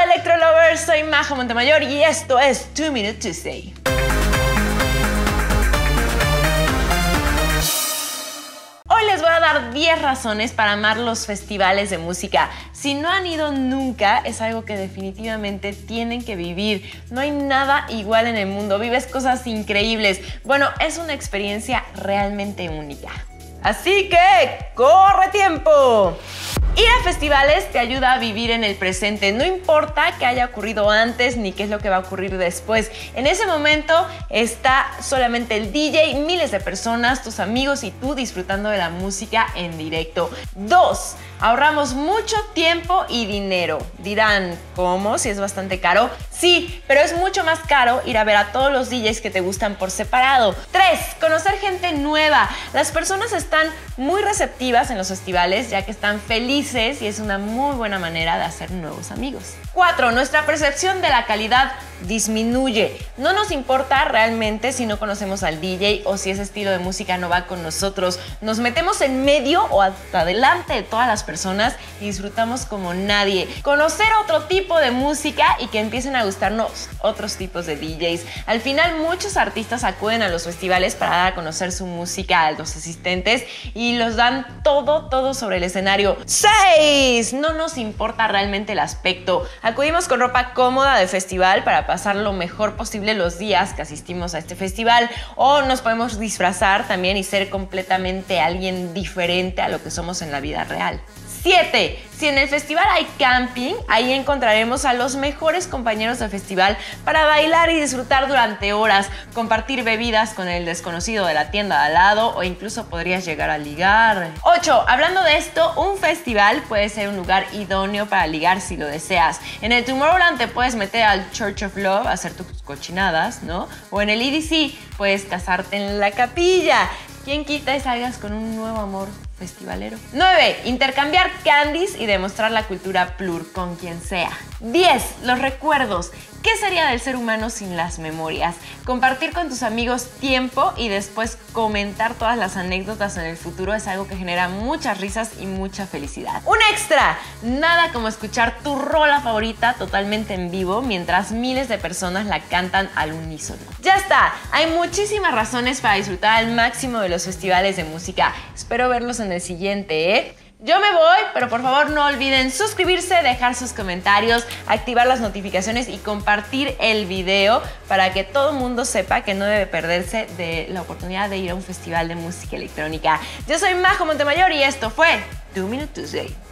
Electro Lovers, soy Majo Montemayor y esto es 2 Minute Tuesday. Hoy les voy a dar 10 razones para amar los festivales de música. Si no han ido nunca, es algo que definitivamente tienen que vivir. No hay nada igual en el mundo, vives cosas increíbles. Bueno, es una experiencia realmente única. Así que, ¡corre tiempo! Ir a festivales te ayuda a vivir en el presente. No importa qué haya ocurrido antes ni qué es lo que va a ocurrir después. En ese momento está solamente el DJ, miles de personas, tus amigos y tú disfrutando de la música en directo. 2. Ahorramos mucho tiempo y dinero. Dirán, ¿cómo? Si es bastante caro. Sí, pero es mucho más caro ir a ver a todos los DJs que te gustan por separado. 3. Conocer gente nueva. Las personas están muy receptivas en los festivales ya que están felices y es una muy buena manera de hacer nuevos amigos. 4. Nuestra percepción de la calidad disminuye. No nos importa realmente si no conocemos al DJ o si ese estilo de música no va con nosotros. Nos metemos en medio o hasta delante de todas las personas y disfrutamos como nadie. Conocer otro tipo de música y que empiecen a gustarnos otros tipos de DJs. Al final, muchos artistas acuden a los festivales para dar a conocer su música a los asistentes y los dan todo sobre el escenario. 6. No nos importa realmente el aspecto. Acudimos con ropa cómoda de festival para pasar lo mejor posible los días que asistimos a este festival, o nos podemos disfrazar también y ser completamente alguien diferente a lo que somos en la vida real. 7. Si en el festival hay camping, ahí encontraremos a los mejores compañeros del festival para bailar y disfrutar durante horas, compartir bebidas con el desconocido de la tienda de al lado o incluso podrías llegar a ligar. 8. Hablando de esto, un festival puede ser un lugar idóneo para ligar si lo deseas. En el Tomorrowland te puedes meter al Church of Love a hacer tus cochinadas, ¿no? O en el EDC puedes casarte en la capilla. ¿Quién quita y salgas con un nuevo amor festivalero? 9. Intercambiar candies y demostrar la cultura plur con quien sea. 10. Los recuerdos. ¿Qué sería del ser humano sin las memorias? Compartir con tus amigos tiempo y después comentar todas las anécdotas en el futuro es algo que genera muchas risas y mucha felicidad. Un extra. Nada como escuchar tu rola favorita totalmente en vivo mientras miles de personas la cantan al unísono. Ya está. Hay muchísimas razones para disfrutar al máximo de los festivales de música. Espero verlos en el siguiente, ¿eh? Yo me voy, pero por favor no olviden suscribirse, dejar sus comentarios, activar las notificaciones y compartir el video para que todo el mundo sepa que no debe perderse de la oportunidad de ir a un festival de música electrónica. Yo soy Majo Montemayor y esto fue 2 Minute Tuesday.